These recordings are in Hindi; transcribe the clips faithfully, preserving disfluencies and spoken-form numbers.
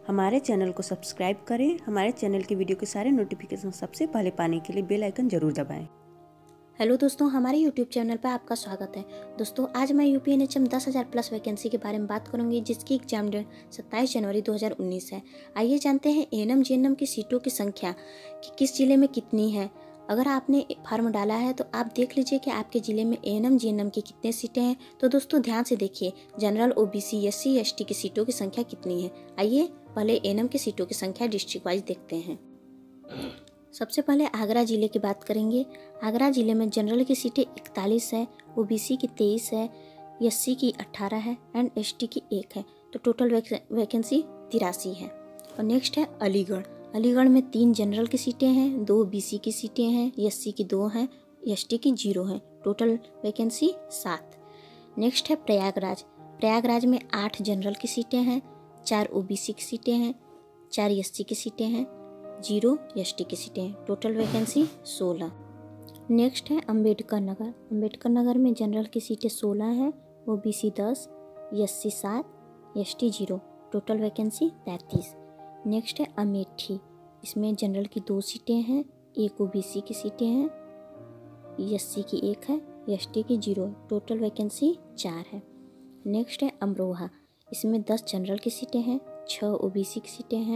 हमारे चैनल को सब्सक्राइब करें। हमारे चैनल की वीडियो के सारे नोटिफिकेशन सबसे पहले पाने के लिए बेल आइकन जरूर दबाएं। हेलो दोस्तों, हमारे यूट्यूब चैनल पर आपका स्वागत है। दोस्तों, आज मैं यूपी एन एच एम दस हज़ार प्लस वैकेंसी के बारे में बात करूंगी, जिसकी एग्जाम डेट सत्ताईस जनवरी दो हज़ार उन्नीस है। आइए जानते हैं A N M G N M की सीटों की संख्या कि किस जिले में कितनी है। अगर आपने फॉर्म डाला है तो आप देख लीजिए कि आपके ज़िले में A N M G N M की कितने सीटें हैं। तो दोस्तों ध्यान से देखिए, general, O B C, S C, S T की सीटों की संख्या कितनी है। आइए पहले ए एन एम की सीटों की संख्या डिस्ट्रिक्ट वाइज देखते हैं। सबसे पहले आगरा ज़िले की बात करेंगे। आगरा ज़िले में जनरल की सीटें इकतालीस है, ओ बी सी की तेईस है, एस सी की अट्ठारह है एंड एस टी की एक है। तो टोटल वैकेंसी तिरासी है। और नेक्स्ट है अलीगढ़। अलीगढ़ में तीन जनरल की सीटें हैं, दो बी सी की सीटें हैं, एस सी की दो हैं, एस टी की जीरो है। टोटल वैकेंसी सात। नेक्स्ट है प्रयागराज। प्रयागराज में आठ जनरल की सीटें हैं, चार ओ बी सी की सीटें हैं, चार एस सी की सीटें हैं, जीरो एस टी की सीटें। टोटल वैकेंसी सोलह। नेक्स्ट है अंबेडकर नगर। अंबेडकर नगर में जनरल की सीटें सोलह हैं, ओ बी सी दस, एस सी सात, S T zero. Total vacancy तैंतीस। नेक्स्ट है अमेठी। इसमें जनरल की दो सीटें हैं, एक ओ बी सी की सीटें हैं, एस सी की एक है, एस टी की जीरो। टोटल वैकेंसी चार है। नेक्स्ट है अमरोहा। इसमें दस जनरल की सीटें हैं, छः ओ बी सी की सीटें हैं,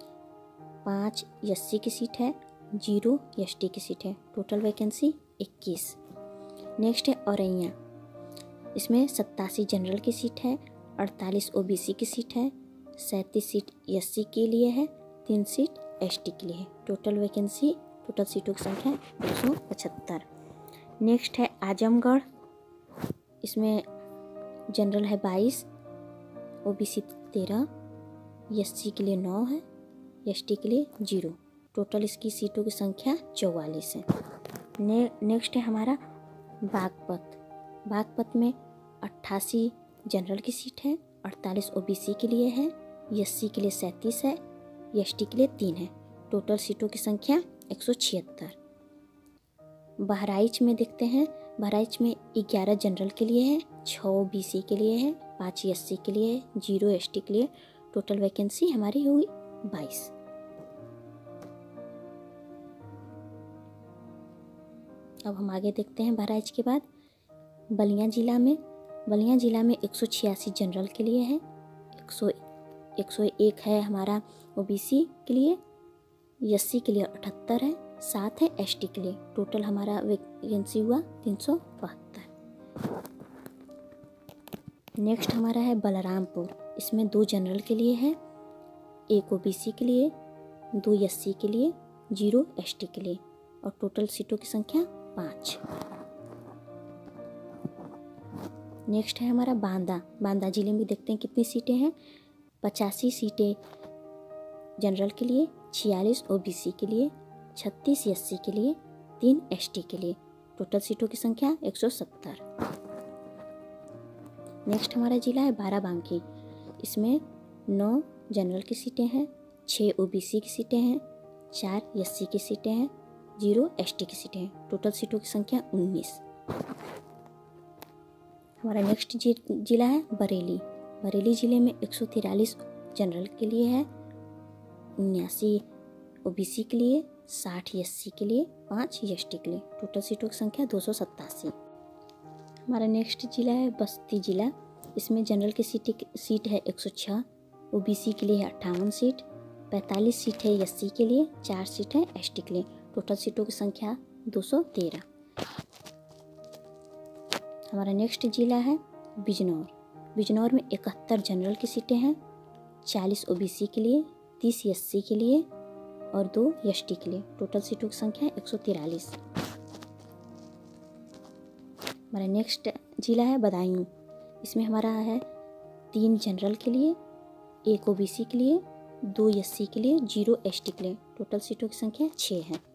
पाँच एस सी की सीट है, जीरो एस टी की सीट है। टोटल वैकेंसी इक्कीस। नेक्स्ट है औरैया। इसमें सत्तासी जनरल की सीट है, अड़तालीस ओ बी सी की सीट है, सैंतीस सीट एस सी के लिए है, तीन सीट एस टी के लिए है। टोटल वैकेंसी टोटल सीटों की संख्या दो सौ पचहत्तर। नेक्स्ट है आजमगढ़। इसमें जनरल है बाईस, ओ बी सी तेरह, एस सी के लिए नौ है, एस टी के लिए जीरो। टोटल इसकी सीटों की संख्या चौवालीस है। ने नेक्स्ट है हमारा बागपत। बागपत में अट्ठासी जनरल की सीट है, अड़तालीस ओ बी सी के लिए है, एस सी के लिए सैंतीस है, एस टी के लिए तीन है। टोटल सीटों की संख्या एक सौ छिहत्तर। बहराइच में देखते हैं। बहराइच में ग्यारह जनरल के लिए है, छः ओ बी सी के लिए है, पाँच एस सी के लिए है, जीरो एस टी के लिए। टोटल वैकेंसी हमारी हुई बाईस। अब हम आगे देखते हैं बहराइच के बाद बलिया जिला में। बलिया जिला में एक सौ छियासी जनरल के लिए है, एक सौ एक सौ एक है हमारा ओ बी सी के लिए, एस सी के लिए अठहत्तर है, सात है एस टी के लिए। टोटल हमारा वैकेंसी हुआ तीन सौ बहत्तर। नेक्स्ट हमारा है बलरामपुर। इसमें दो जनरल के लिए है, एक ओ बी सी के लिए, दो एस सी के लिए, जीरो एस टी के लिए। और टोटल सीटों की संख्या पाँच। नेक्स्ट है हमारा बांदा। बांदा जिले में देखते हैं कितनी सीटें हैं। पचासी सीटें जनरल के लिए, छियालीस ओ बी सी के लिए, छत्तीस एस सी के लिए, तीन एस टी के लिए। टोटल सीटों की संख्या एक सौ सत्तर। नेक्स्ट हमारा जिला है बाराबंकी। इसमें नौ जनरल की सीटें हैं, छः ओ बी सी की सीटें हैं, चार एस सी की सीटें हैं, जीरो एस टी की सीटें हैं। टोटल सीटों की संख्या उन्नीस। हमारा नेक्स्ट जिला है बरेली। बरेली ज़िले में एक सौ तिरालीस जनरल के लिए है, उन्यासी ओ बी सी के लिए, साठ एस सी के लिए, पाँच एस टी के लिए। टोटल सीटों की संख्या दो सौ सत्तासी। हमारा नेक्स्ट जिला है बस्ती जिला। इसमें जनरल की सीट सीट है एक सौ छः, ओ बी सी के लिए है अट्ठावन सीट, पैंतालीस सीट है एस सी के लिए, चार सीट है एस टी के लिए। टोटल सीटों की संख्या दो सौ तेरह। हमारा नेक्स्ट जिला है बिजनौर। बिजनौर में इकहत्तर जनरल की सीटें हैं, चालीस ओ बी सी के लिए, तीस एस सी के लिए और दो एस टी के लिए। टोटल सीटों की संख्या एक सौ तिरालीस। हमारा नेक्स्ट जिला है बदायूं। इसमें हमारा है तीन जनरल के लिए, एक ओ बी सी के लिए, दो एस सी के लिए, जीरो एस टी के लिए। टोटल सीटों की संख्या छः है।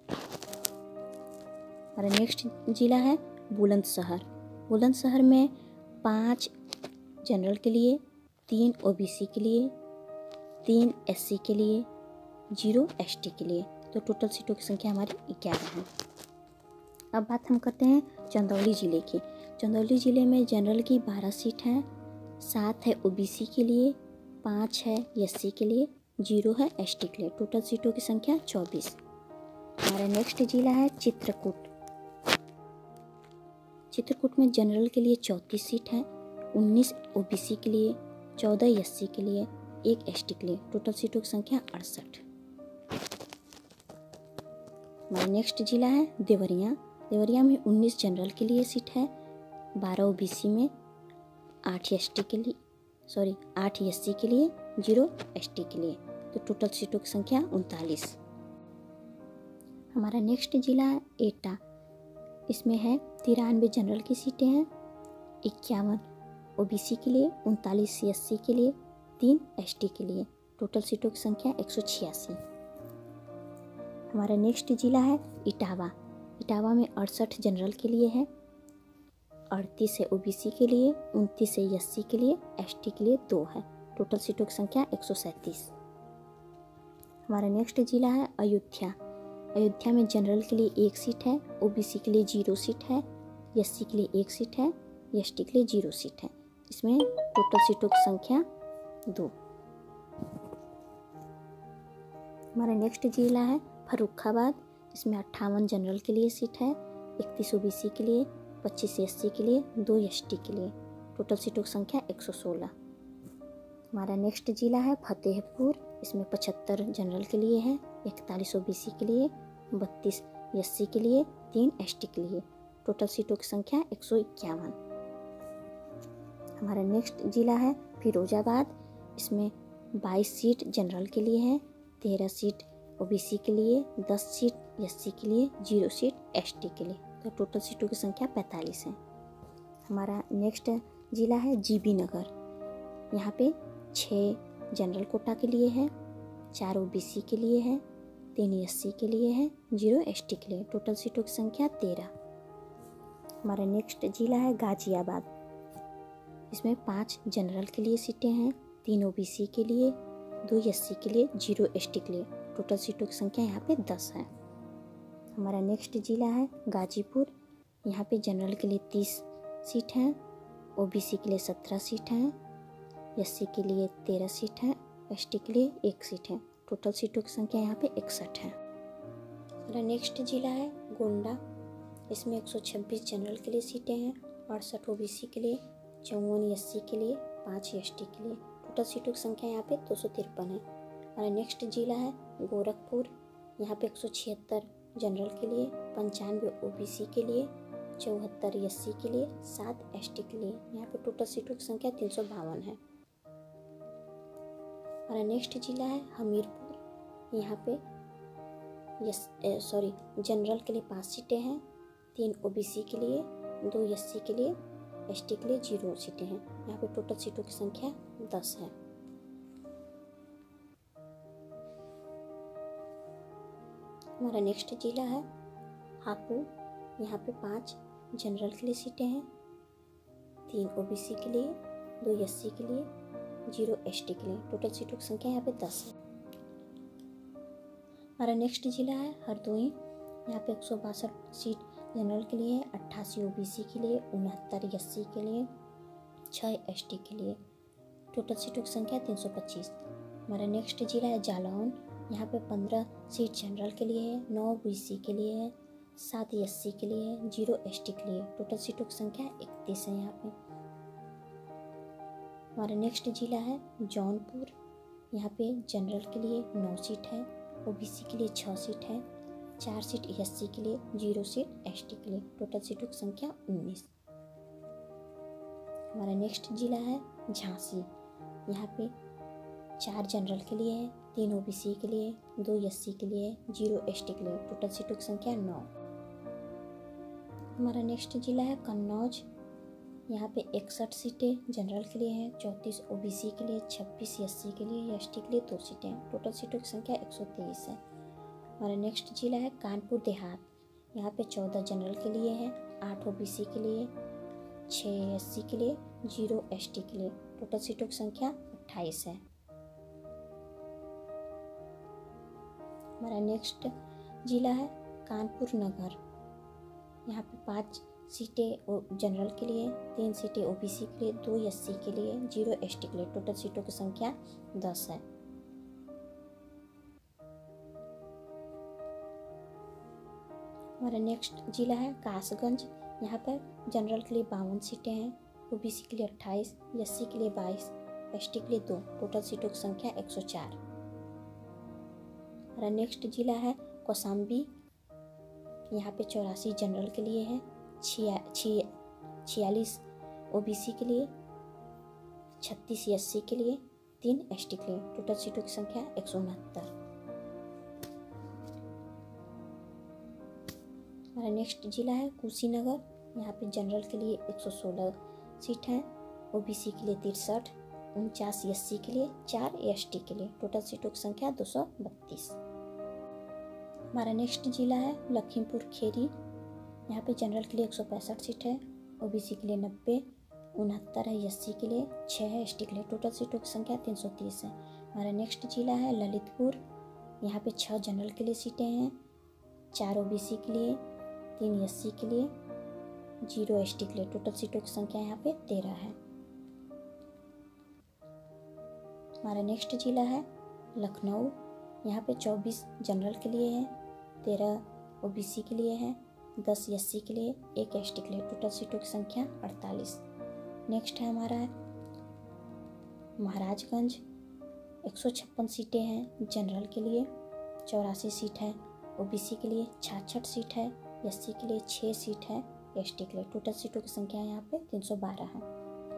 हमारा नेक्स्ट जिला है बुलंदशहर। बुलंदशहर में पाँच जनरल के लिए, तीन ओ बी सी के लिए, तीन एस सी के लिए, जीरो एस टी के लिए। तो टोटल सीटों की संख्या हमारी ग्यारह है। अब बात हम करते हैं चंदौली ज़िले की। चंदौली ज़िले में जनरल की बारह सीट हैं, सात है ओ बी सी के लिए, पाँच है एस सी के लिए, जीरो है एसटी के लिए। टोटल सीटों की संख्या चौबीस। हमारा नेक्स्ट जिला है चित्रकूट। चित्रकूट में जनरल के लिए चौंतीस सीट है, उन्नीस ओबीसी के लिए, चौदह एससी के लिए, एक एसटी के लिए। टोटल सीटों की संख्या अड़सठ। हमारा नेक्स्ट जिला है देवरिया। देवरिया में उन्नीस जनरल के लिए सीट है, बारह ओबीसी में, आठ एसटी के लिए सॉरी आठ एससी के लिए, जीरो एसटी के लिए। तो टोटल सीटों की संख्या उनतालीस। हमारा नेक्स्ट जिला है एटा। इसमें है तिरानवे जनरल की सीटें हैं, इक्यावन ओबीसी के लिए, उनतालीस एससी के लिए, तीन एसटी के लिए। टोटल सीटों की संख्या एक सौ छियासी। हमारा नेक्स्ट जिला है इटावा। इटावा में अड़सठ जनरल के लिए है, अड़तीस है ओबीसी के लिए, उनतीस है एससी के लिए, एसटी के लिए दो है। टोटल सीटों की संख्या एक सौ सैंतीस। हमारा नेक्स्ट जिला है अयोध्या। अयोध्या में जनरल के लिए एक सीट है, ओबीसी के लिए जीरो सीट है, एससी के लिए एक सीट है, एसटी के लिए जीरो सीट है। इसमें टोटल सीटों की संख्या दो। हमारा नेक्स्ट जिला है फर्रुखाबाद। इसमें अट्ठावन जनरल के लिए सीट है, इकतीस ओबीसी के लिए, पच्चीस एससी के लिए, दो एसटी के लिए। टोटल सीटों की संख्या एक सौ सोलह। हमारा नेक्स्ट जिला है फतेहपुर। इसमें पचहत्तर जनरल के लिए है, इकतालीस ओबीसी के लिए, बत्तीस एससी के लिए, तीन एसटी के लिए। टोटल सीटों की संख्या एक सौ इक्यावन। हमारा नेक्स्ट जिला है फिरोजाबाद। इसमें बाईस सीट जनरल के लिए है, तेरह सीट ओबीसी के लिए, दस सीट एससी के लिए, जीरो सीट एसटी के लिए। तो टोटल सीटों की संख्या पैंतालीस है। हमारा नेक्स्ट जिला है जीबी नगर। यहाँ पे छः जनरल कोटा के लिए है, चार ओबीसी के लिए है, तीन एससी के लिए है, जीरो एसटी के लिए। टोटल सीटों की संख्या तेरह। हमारा नेक्स्ट जिला है गाजियाबाद। इसमें पाँच जनरल के लिए सीटें हैं, तीन ओबीसी के लिए, दो एससी के लिए, जीरो एसटी के लिए। टोटल सीटों की संख्या यहाँ पे दस है। हमारा नेक्स्ट जिला है गाजीपुर। यहाँ पे जनरल के लिए तीस सीट हैं, ओबीसी के लिए सत्रह सीट हैं, एससी के लिए तेरह सीट हैं, एसटी के लिए एक सीट है। टोटल सीटों की संख्या यहाँ पे इकसठ है। हमारा नेक्स्ट जिला है गोंडा। इसमें एक सौ छब्बीस जनरल के लिए सीटें हैं, अड़सठ ओबीसी के लिए, चौवन एससी के लिए, पाँच एसटी के लिए। टोटल सीटों की संख्या यहाँ पे दो सौ तिरपन है। हमारा नेक्स्ट जिला है गोरखपुर। यहाँ पे एक सौ छिहत्तर जनरल के लिए, पंचानवे ओबीसी के लिए, चौहत्तर एससी के लिए, सात एसटी के लिए। यहाँ पे टोटल सीटों की संख्या तीन सौ बावन है। हमारा नेक्स्ट जिला है हमीरपुर। यहाँ पे यस सॉरी जनरल के लिए पाँच सीटें हैं, तीन ओबीसी के लिए, दो एससी के लिए, एसटी के लिए जीरो सीटें हैं। यहाँ पे टोटल सीटों की संख्या दस है। हमारा नेक्स्ट जिला है हापुड़। यहाँ पे पाँच जनरल के लिए सीटें हैं, तीन ओबीसी के लिए, दो एससी के लिए, जीरो एसटी के लिए। टोटल सीटों की संख्या यहाँ पे दस है। हमारा नेक्स्ट जिला है हरदोई। यहाँ पे एक सौ बासठ सीट जनरल के लिए, अट्ठासी ओबीसी के लिए, उनहत्तर एससी के लिए, छः एसटी के लिए। टोटल सीटों की संख्या तीन सौ पच्चीस। हमारा नेक्स्ट जिला है जालौन। यहाँ पे पंद्रह सीट जनरल के लिए है, नौ ओबीसी के लिए है, सात एससी के लिए है, जीरो एसटी के लिए। टोटल सीटों की संख्या इकतीस है यहाँ पे। हमारा नेक्स्ट जिला है जौनपुर। यहाँ पे जनरल के लिए नौ सीट है, ओबीसी के लिए छः सीट है, चार सीट एससी के लिए, जीरो सीट एसटी के लिए। टोटल सीटों की संख्या उन्नीस। हमारा नेक्स्ट जिला है झांसी। यहाँ पे चार जनरल के लिए है, तीन ओबीसी के लिए, दो एससी के लिए, जीरो एसटी के लिए। टोटल सीटों की संख्या नौ। हमारा नेक्स्ट जिला है कन्नौज। यहाँ पे इकसठ सीटें जनरल के लिए हैं, चौंतीस ओबीसी के लिए, छब्बीस एससी के लिए, एसटी के लिए दो सीटें हैं। टोटल सीटों की संख्या एक सौ तेईस है। हमारा नेक्स्ट जिला है कानपुर देहात। यहाँ पे चौदह जनरल के लिए हैं, आठ ओबीसी के लिए, छः एससी के लिए, जीरो एसटी के लिए। टोटल सीटों की संख्या अट्ठाईस है। हमारा नेक्स्ट जिला है कानपुर नगर। यहाँ पे पाँच सीटें जनरल के लिए, तीन सीटें ओबीसी के लिए, दो एससी के लिए, जीरो एसटी के लिए। टोटल सीटों की संख्या दस है। हमारा नेक्स्ट जिला है कासगंज। यहाँ पर जनरल के लिए बावन सीटें हैं, ओबीसी के लिए अट्ठाईस, एससी के लिए बाईस, एसटी के लिए दो। टोटल सीटों की संख्या एक सौ चार। हमारा नेक्स्ट जिला है कौशाम्बी। यहाँ पे चौरासी जनरल के लिए है, छिया छिया छियालीस ओबीसी के लिए, छत्तीस एससी के लिए, तीन एसटी के लिए। टोटल सीटों की संख्या एक सौ उनहत्तर। हमारा नेक्स्ट जिला है कुशीनगर। यहाँ पे जनरल के लिए एक सौ सोलह सीट है, ओबीसी के लिए तिरसठ, उनचास एससी के लिए, चार एसटी के लिए। टोटल सीटों की संख्या दो सौ बत्तीस। हमारा नेक्स्ट जिला है लखीमपुर खीरी। यहाँ पे जनरल के लिए एक सौ पैंसठ सीट है, ओबीसी के लिए नब्बे, उनहत्तर है एससी के लिए, छः है एसटी के लिए। टोटल सीटों की संख्या तीन सौ तीस है। हमारा नेक्स्ट जिला है ललितपुर। यहाँ पे छः जनरल के लिए सीटें हैं, चार ओबीसी के लिए, तीन एससी के लिए, जीरो एसटी के लिए। टोटल सीटों की संख्या यहाँ पे तेरह है। हमारा नेक्स्ट जिला है लखनऊ। यहाँ पे चौबीस जनरल के लिए है, तेरह ओबीसी के लिए है, दस एससी के लिए, एक एसटी के लिए। टोटल सीटों की संख्या अड़तालीस। नेक्स्ट है हमारा महाराजगंज। एक सौ छप्पन सीटें हैं जनरल के लिए, चौरासी सीट है, ओबीसी के लिए छियासठ सीट है, एससी के लिए छः सीट है, एसटी के लिए। टोटल सीटों की संख्या यहाँ पे तीन सौ बारह है।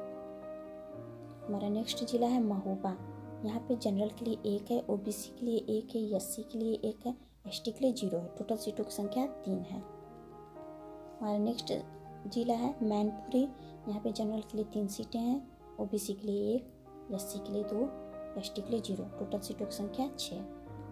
हमारा नेक्स्ट जिला है महोबा। यहाँ पे जनरल के लिए एक है, ओबीसी के लिए एक है, एससी के लिए एक है, एसटी के लिए जीरो है। टोटल सीटों की संख्या तीन है। हमारा नेक्स्ट जिला है मैनपुरी। यहाँ पे जनरल के लिए तीन सीटें हैं, ओबीसी के लिए एक, एससी के लिए दो, एसटी के लिए जीरो। टोटल सीटों की संख्या छः।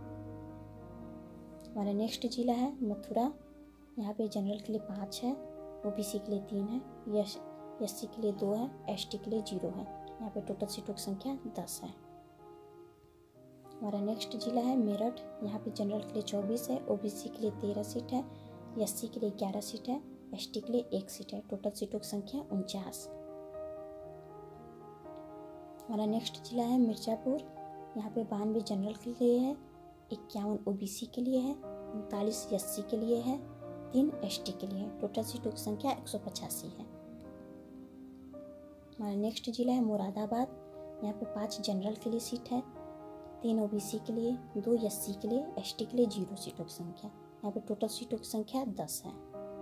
हमारा नेक्स्ट जिला है मथुरा। यहाँ पे जनरल के लिए पाँच है, ओबीसी के लिए तीन है, एस एससी के लिए दो है, एसटी के लिए जीरो है। यहाँ पे टोटल सीटों की संख्या दस है। हमारा नेक्स्ट जिला है मेरठ। यहाँ पे जनरल के लिए चौबीस है, ओबीसी के लिए तेरह सीट है, एससी के लिए ग्यारह सीट है, एसटी के लिए एक सीट है। टोटल सीटों की संख्या उनचास। हमारा नेक्स्ट जिला है मिर्ज़ापुर। यहाँ पे बानवे जनरल के लिए है, इक्यावन ओबीसी के लिए है, उनतालीस एससी के लिए है, तीन एसटी के लिए। टोटल सीटों की संख्या एक सौ पचासी है। हमारा नेक्स्ट जिला है मुरादाबाद। यहाँ पे पाँच जनरल के लिए सीट है, तीन ओबीसी के लिए, दो एससी के लिए, एसटी के लिए जीरो सीटों की संख्या। यहाँ पे टोटल सीटों की संख्या दस है।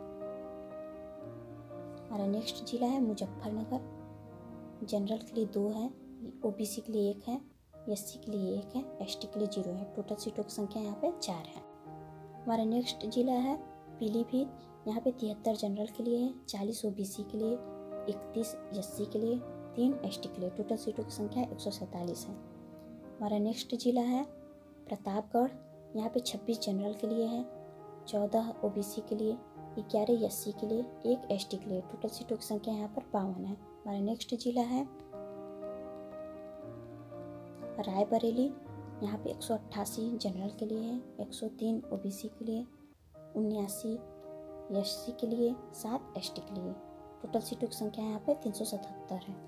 हमारा नेक्स्ट जिला है मुजफ्फरनगर। जनरल के लिए दो है, ओबीसी के लिए एक है, एससी के लिए एक है, एसटी के लिए जीरो है। टोटल सीटों की संख्या यहाँ पे चार है। हमारा नेक्स्ट जिला है पीलीभीत। यहाँ पे तिहत्तर जनरल के लिए है, चालीस ओबीसी के लिए, इकतीस एससी के लिए, तीन एसटी के लिए। टोटल सीटों की संख्या एक सौ सैंतालीस है। हमारा नेक्स्ट जिला है प्रतापगढ़। यहाँ पे छब्बीस जनरल के लिए है, चौदह ओबीसी के लिए, ग्यारह एससी के लिए, एक एसटी के लिए। टोटल सीटों की संख्या यहाँ पर बावन है। हमारा नेक्स्ट जिला है रायबरेली। यहाँ पे एक सौ अट्ठासी जनरल के लिए है, एक सौ तीन ओबीसी के लिए, उन्यासी एससी के लिए, सात एसटी के लिए। टोटल सीटों की संख्या यहाँ पे तीन सौ सतहत्तर है।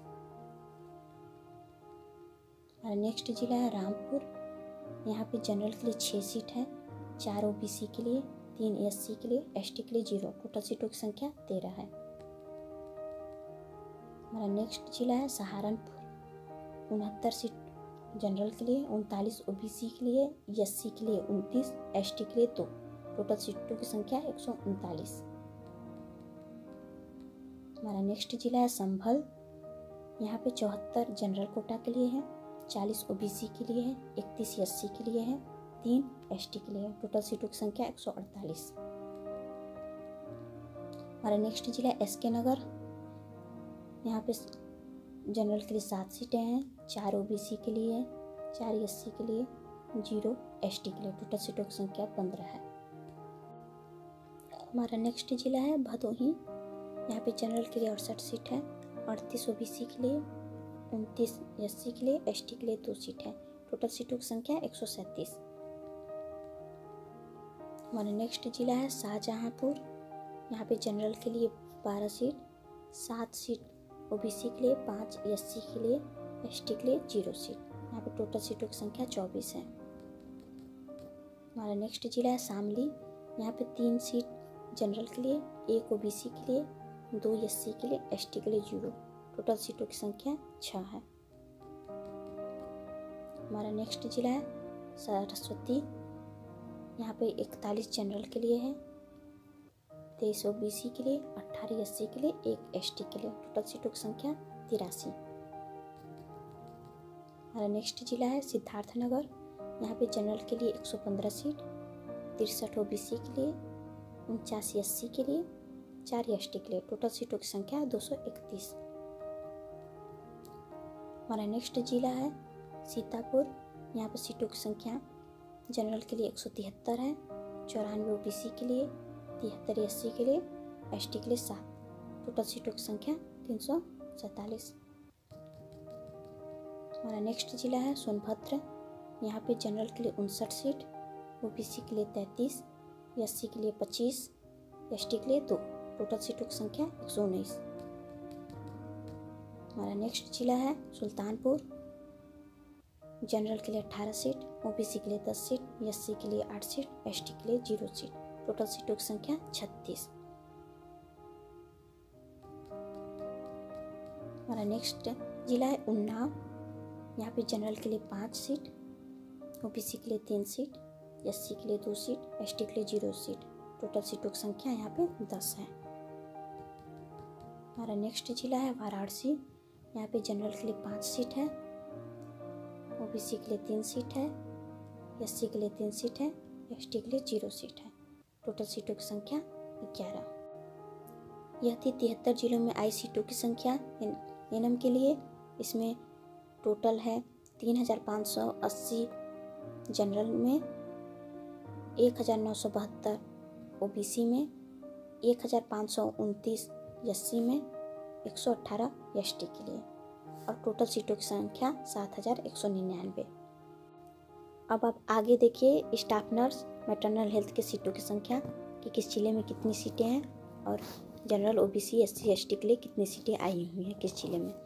हमारा नेक्स्ट जिला है रामपुर। यहाँ पे जनरल के लिए छः सीट है, चार ओबीसी के लिए, तीन एससी के लिए, एसटी के लिए जीरो। टोटल सीटों की संख्या तेरह है। हमारा नेक्स्ट जिला है सहारनपुर। उनहत्तर सीट जनरल के लिए, उनतालीस ओबीसी के लिए, एससी के लिए उनतीस, एसटी के लिए दो। टोटल सीटों की संख्या एक सौ उनतालीस। हमारा नेक्स्ट जिला है संभल। यहाँ पे चौहत्तर जनरल कोटा के लिए है, चालीस ओबीसी के लिए है, इकतीस एससी के लिए है, तीन एसटी के लिए है। टोटल सीटों की संख्या एक सौ अड़तालीस। हमारा नेक्स्ट जिला एस के नगर। यहाँ पे जनरल के लिए सात सीटें हैं, चार ओबीसी के लिए है, चार एससी के लिए, जीरो एसटी के लिए। टोटल सीटों की संख्या पंद्रह है। हमारा नेक्स्ट जिला है भदोही। यहाँ पे जनरल के लिए अड़सठ सीट है, अड़तीस ओबीसी के लिए, उनतीस एससी के लिए, एसटी के लिए दो सीट है। टोटल सीटों की संख्या एक सौ सैंतीस। हमारा नेक्स्ट जिला है शाहजहाँपुर। यहाँ पे जनरल के लिए बारह सीट, सात सीट ओबीसी के लिए, पाँच एससी के लिए, एसटी के लिए जीरो सीट। यहाँ पे टोटल सीटों की संख्या चौबीस है। हमारा नेक्स्ट जिला है शामली। यहाँ पे तीन सीट जनरल के लिए, एक ओबीसी के लिए, दो एससी के लिए, एसटी के लिए जीरो। टोटल सीटों की संख्या छः है। हमारा नेक्स्ट जिला है सरस्वती। यहाँ पे इकतालीस जनरल के लिए है, तेईस ओबीसी के लिए, अट्ठारह एससी के लिए, एक एसटी के लिए। टोटल सीटों की संख्या तिरासी। हमारा नेक्स्ट जिला है सिद्धार्थनगर। यहाँ पे जनरल के लिए एक सौ पंद्रह सीट, तिरसठ ओबीसी के लिए, उनचास एससी के लिए, चार एसटी के लिए। टोटल सीटों की संख्या दो सौ इकतीस। हमारा नेक्स्ट जिला है सीतापुर। यहाँ पर सीटों की संख्या जनरल के लिए एक सौ तिहत्तर है, चौरानवे ओबीसी के लिए, तिहत्तर एससी के लिए, एसटी के लिए सात। टोटल सीटों की संख्या तीन सौ सैंतालीस। हमारा नेक्स्ट जिला है सोनभद्र। यहाँ पे जनरल के लिए उनसठ सीट, ओबीसी के लिए तैंतीस, एससी के लिए पच्चीस, एसटी के लिए दो। टोटल सीटों की संख्या एक सौ उन्नीस। हमारा नेक्स्ट जिला है सुल्तानपुर। जनरल के लिए अठारह सीट, ओबीसी के लिए दस सीट, एससी के लिए आठ सीट, एसटी के लिए जीरो सीट। टोटल सीटों की संख्या छत्तीस। हमारा नेक्स्ट जिला है उन्नाव। यहाँ पे जनरल के लिए पाँच सीट, ओबीसी के लिए तीन सीट, एससी के लिए दो सीट, एसटी के लिए जीरो सीट। टोटल सीटों की संख्या यहाँ पे दस है। हमारा नेक्स्ट जिला है वाराणसी। यहाँ पे जनरल के लिए पाँच सीट है, ओबीसी के लिए तीन सीट है, एससी के लिए तीन सीट है, एसटी के लिए जीरो सीट है। टोटल सीटों की संख्या ग्यारह। यह थी तिहत्तर जिलों में आई सीटों की संख्या एनएम के लिए। इसमें टोटल है तीन हजार पाँच सौ अस्सी जनरल में, एक हजार नौ सौ बहत्तर ओबीसी में, एक हजार पाँच सौ उनतीस एससी में, एक सौ अट्ठारह एसटी के लिए, और टोटल सीटों की संख्या सात हजार एक सौ निन्यानवे। अब आप आगे देखिए स्टाफ नर्स मैटरनल हेल्थ के सीटों की संख्या कि किस जिले में कितनी सीटें हैं, और जनरल ओबीसी एससी एसटी के लिए कितनी सीटें आई हुई हैं किस जिले में।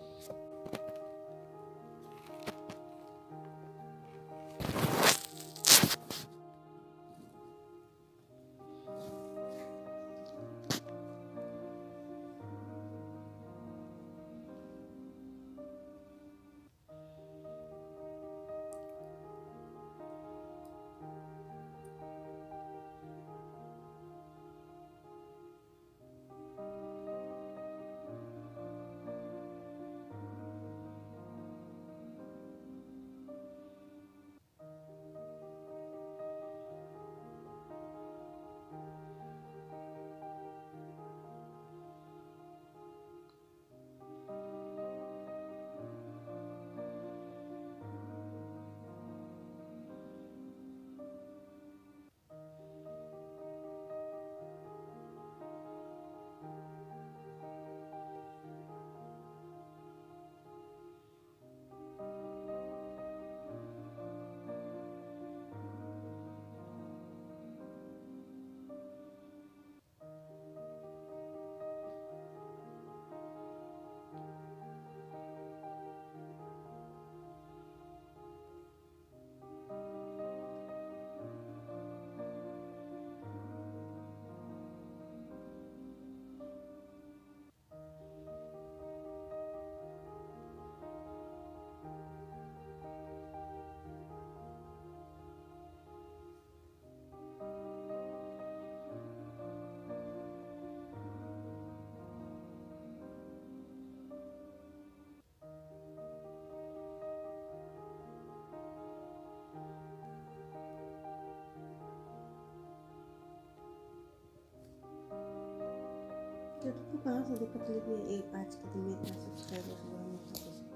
तो कहाँ से दिक्कत लगी है एक आज के दिन में इतना सब्सक्राइबर